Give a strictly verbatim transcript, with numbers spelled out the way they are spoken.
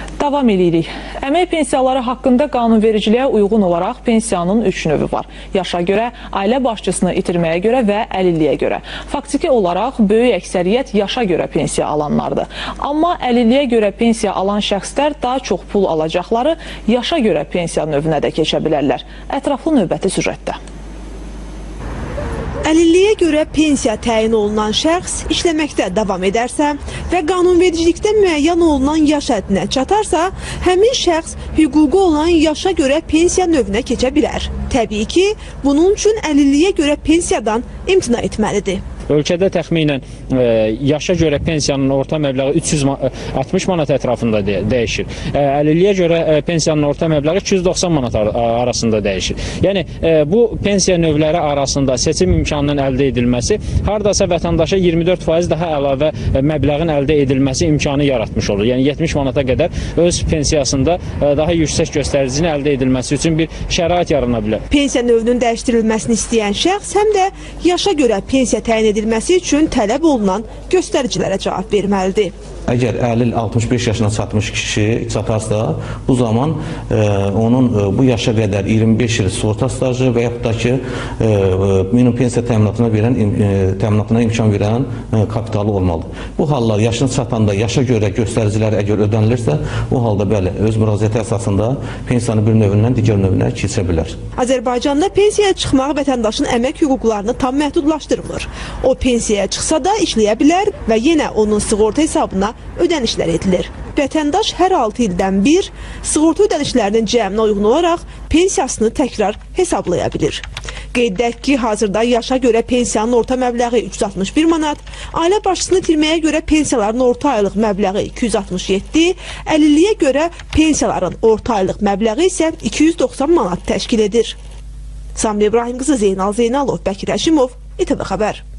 Davam edirik. Əmək pensiyaları haqqında qanunvericiliyə uyğun olaraq pensiyanın üç növü var. Yaşa görə, ailə başçısını itirməyə görə və əlilliyə görə. Faktiki olaraq böyük əksəriyyət yaşa görə pensiya alanlardır. Amma əlilliyə görə pensiya alan şəxslər daha çox pul alacaqları yaşa görə pensiya növünə də keçə bilərlər. Ətraflı növbəti süjetdə. Əlilliyə görə pensiya təyin olunan şəxs işləməkdə davam edərsə və qanunvericilikdə müəyyən olunan yaş həddinə çatarsa, həmin şəxs hüququ olan yaşa görə pensiya növünə keçə bilər. Təbii ki, bunun üçün əlilliyə görə pensiyadan imtina etməlidir. Ölkədə təxminən e, yaşa görə pensiyanın orta məbləği üç yüz altmış manat ətrafında de dəyişir. E, əlilliyə görə e, pensiyanın orta məbləği iki yüz doxsan manat ar arasında dəyişir. Yəni e, bu pensiya növləri arasında seçim imkanının əldə edilməsi hardasa vətəndaşa iyirmi dörd faiz daha əlavə e, məbləğin əldə edilməsi imkanı yaratmış olur. Yəni yetmiş manata qədər öz pensiyasında e, daha yüksək göstəricinin əldə edilməsi üçün bir şərait yarana bilər. Pensiya növünün dəyişdirilməsini istəyən şəxs həm də yaşa görə pensiya təyin edilməsi üçün tələb olunan göstəricilərə cavab verməlidir. Əgər əlil altmış beş yaşına çatmış kişi çatarsa, bu zaman e, onun e, bu yaşa qədər iyirmi beş il sığorta stajı və yaxud da ki e, minimum pensiya təminatına verən e, təminatına imkan verən e, kapitalı olmalıdır. Bu hallar yaşına çatanda yaşa görə göstəricilər əgər ödənilirsə, bu halda bəli, öz müraciəti əsasında pensiyanın bir növündən digər növünə keçə bilər. Azərbaycanda pensiyaya çıxmaq vətəndaşın əmək hüquqlarını tam məhdudlaşdırmır. O pensiyaya çıxsa da işləyə bilər və yenə onun sığorta hesabına ödənişlər edilir. Vətəndaş hər altı ildən bir sığorta ödənişlərinin cəminə uyğun olaraq pensiyasını təkrar hesablaya bilir. Qeyd edək ki, hazırda yaşa görə pensiyanın orta məbləği üç yüz altmış bir manat, ailə başçısını itirməyə görə pensiyaların orta aylıq məbləği iki yüz altmış yeddi, əlilliyə görə pensiyaların orta aylıq məbləği isə iki yüz doxsan manat təşkil edir. Samir İbrahim qızı, Zeynal Zeynalov, Bəkir Həşimov, İTV Xəbər.